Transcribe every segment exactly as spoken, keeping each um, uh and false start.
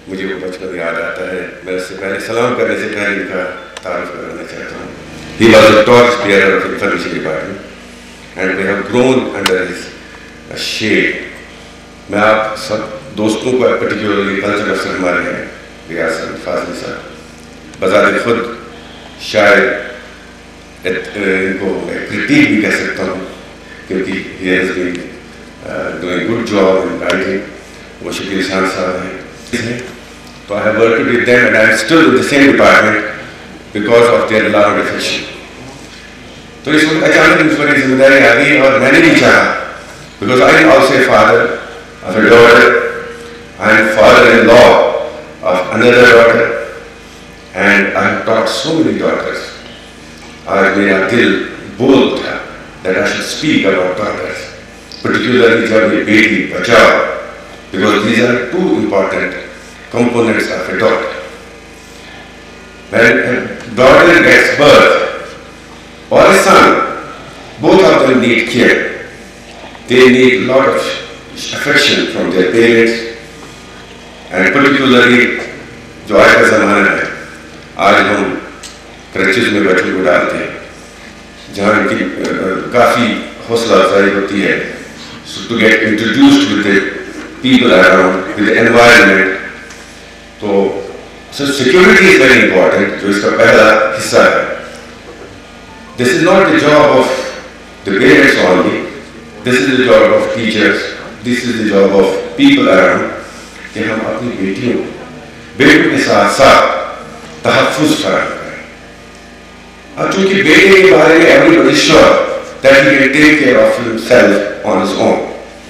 मुझे वो बचपन याद आता है। मैं उससे पहले सलाम करने से पहले इनका तारुफ कराना चाहता हूँ। He was the torch bearer of information department and we have grown under his shade. मैं आप सब दोस्तों को पर्टिकुलरली कल्चर अफसर हमारे हैं रियाज फाजिल साहब, बज़ाहिर खुद शायद इनको मैं क्रिटिक भी कह सकता हूँ क्योंकि he has been uh, doing good job in writing. वो शकील शान साहब हैं, तो I have worked with them and I am still in the same department because of their love and affection. तो इस वक्त अचानक मुझ पर जिम्मेदारी आ गई और मैंने भी चाहा because I am also a father of a daughter, I am father-in-law of another daughter and I have taught so many daughters. आज मेरा दिल बोल था that I should speak about daughters, particularly जब ये Beti Bachao, because these are two important components of a daughter. When a daughter gets birth or a son, both of them need care. They need a lot of affection from their parents, and particularly जो आज का ज़माना है, आज हम crutches में बच्चों को डालते हैं, जहाँ इनकी काफ़ी हौसला अफजाई होती है, so to get introduced with the people around, with the environment. तो so security is very important, जो इसका पहला हिस्सा है. This is not the job of the parents only. This is the job of teachers. This is the job of people around. कि हम अपनी बेटियों बेटों के साथ साथ तहफ़्फ़ुज़ फराहम करें. अब चूँकि बेटे के बारे में everybody is sure that he can take care of himself on his own.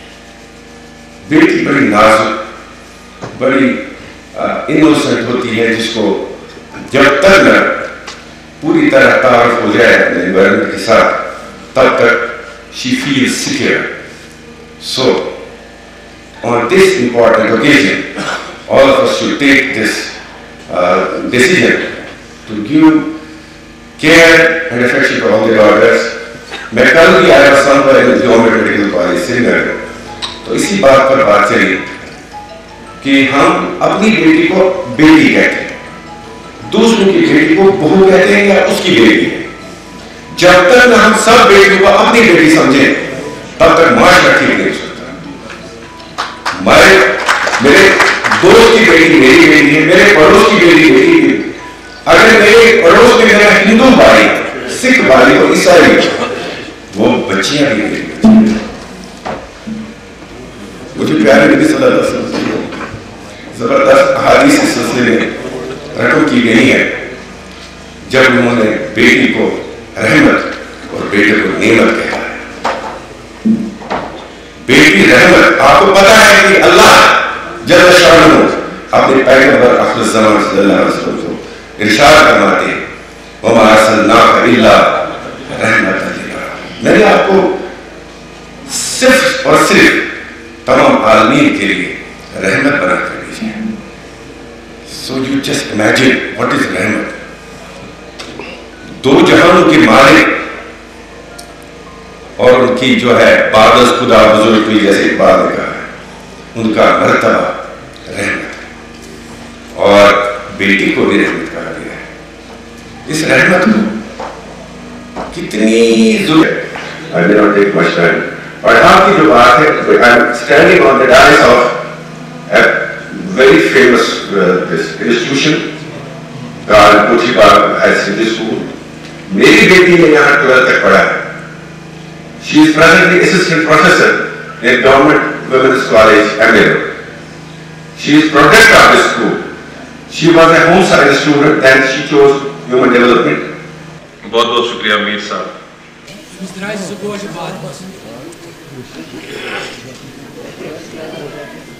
बेटी बड़ी नाजुक, बड़ी इनोसेंट होती है, जिसको जब तक न पूरी तरह तारुफ हो जाए अपने एनवायरनमेंट के साथ, तब तक she feels secure. So on this important occasion, all of us should take this uh, decision to give care and affection to all the daughters. मैं कल भी आया शाम पर गवर्नमेंट मेडिकल कॉलेज श्रीनगर, तो इसी बात पर बात चली कि हम अपनी बेटी को बेटी कहते हैं, दूसरों की बेटी को बहू कहते हैं या उसकी बेटी है. जब तक न हम सब बेटियों को अपनी बेटी समझें, तब तक माशरा ठीक नहीं हो सकता. मैं मेरे दोस्त की बेटी मेरी बेटी है, मेरे पड़ोस की बेटी मेरी बेटी. अगर मेरे पड़ोस में मेरा हिंदू भाई, सिख भाई और ईसाई, वो बच्चियां भी मेरी बच्चियां. मुझे प्यारे नबी सल्लल्लाहु अलैहि वसल्लम जबरदस्त अहादीस इस सिलसिले में रकम की गई है, जब उन्होंने बेटी को रहमत और बेटे को नेमत कहा है. बेटी रहमत, आपको पता है कि अल्लाह जल्ल शाअनुहु अपने पैगंबर आखिर ज़मान सल्लल्लाहु अलैहि वसल्लम को इरशाद फरमाते हैं, वमा अरसलनाका इल्ला रहमतन लिल आलमीन. मैंने आपको सिर्फ और सिर्फ तमाम आलमीन के लिए रहमत बनाकर भेजी है. So you just imagine what is रहमत. दो जहानों के मालिक और उनकी जो है बादस खुदा बुजुर्ग हुई, जैसे इकबाल ने कहा है, उनका मर्तबा रहमत है और बेटी को भी रहमत कहा गया है. इस रहमत को कितनी जरूरत है. I will not take much time. और आपकी जो बात है, I am standing on the dais of a very famous uh, this institution called Puchibag High Secondary School. मेरी बेटी ने यहाँ ट्वेल्थ तक पढ़ा है. She is presently assistant professor in Government Women's College, Ahmedabad. She is product of the school. She was a home science student, then she chose human development. बहुत बहुत शुक्रिया मीर साहब. Здравствуйте, Боже,